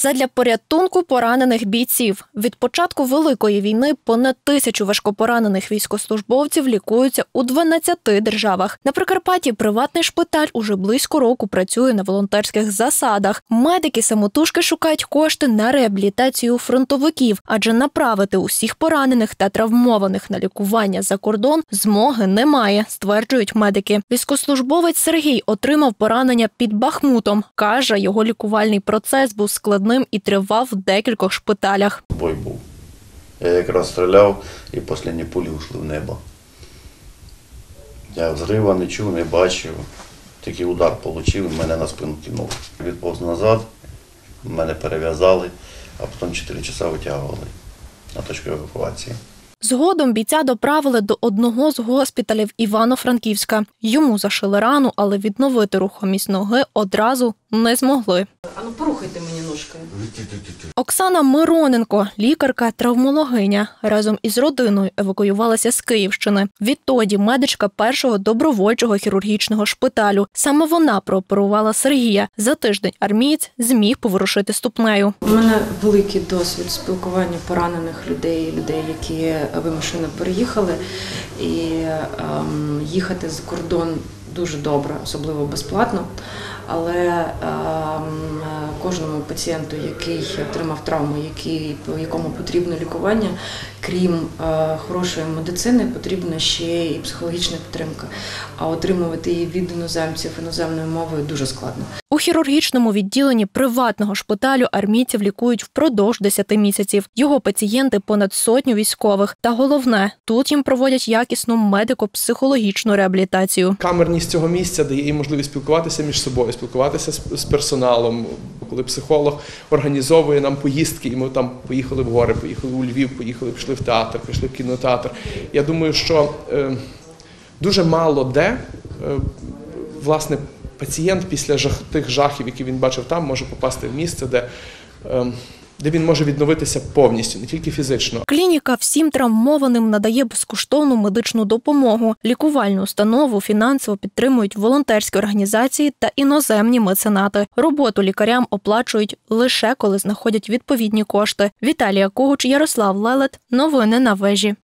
задля порятунку поранених бійців. Від початку Великої війни понад 1000 важкопоранених військовослужбовців лікуються у 12 державах. На Прикарпатті приватний шпиталь уже близько року працює на волонтерських засадах. Медики самотужки шукають кошти на реабілітацію фронтовиків, адже направити усіх поранених та травмованих на лікування за кордон змоги немає, стверджують медики. Військовослужбовець Сергій отримав поранення під Бахмутом. Каже, його лікувальний процес був складним і тривав в декількох шпиталях. Бой був. Я якраз стріляв і останні пулі ушли в небо. Я взрива не чув, не бачив. Такий удар отримав і мене на спину кинули. Відповз назад, мене перев'язали, а потім 4 часа витягували на точку евакуації. Згодом бійця доправили до одного з госпіталів Івано-Франківська. Йому зашили рану, але відновити рухомість ноги одразу не змогли. Ану, порухайте мені ножкою. Оксана Мироненко, лікарка-травмологиня, разом із родиною евакуювалася з Київщини. Відтоді медичка першого добровольчого хірургічного шпиталю. Саме вона прооперувала Сергія. За тиждень армієць зміг поворушити ступнею. У мене великий досвід спілкування поранених людей, які вимушено переїхали. І їхати за кордон дуже добре, особливо безплатно. Але кожному пацієнту, який отримав травму, якому потрібно лікування, крім хорошої медицини, потрібна ще і психологічна підтримка. А отримувати її від іноземців іноземною мовою дуже складно. У хірургічному відділенні приватного шпиталю армійців лікують впродовж 10 місяців. Його пацієнти – понад 100 військових. Та головне, тут їм проводять якісну медико-психологічну реабілітацію. Камерність цього місця дає їм можливість спілкуватися між собою, спілкуватися з персоналом. Коли психолог організовує нам поїздки, і ми там поїхали в гори, поїхали у Львів, пішли в театр, пішли в кінотеатр. Я думаю, що дуже мало де, власне, пацієнт після тих жахів, які він бачив там, може попасти в місце, де він може відновитися повністю, не тільки фізично. Клініка всім травмованим надає безкоштовну медичну допомогу. Лікувальну установу фінансово підтримують волонтерські організації та іноземні меценати. Роботу лікарям оплачують лише коли знаходять відповідні кошти. Віталія Когуч, Ярослав Лелет. Новини на Вежі.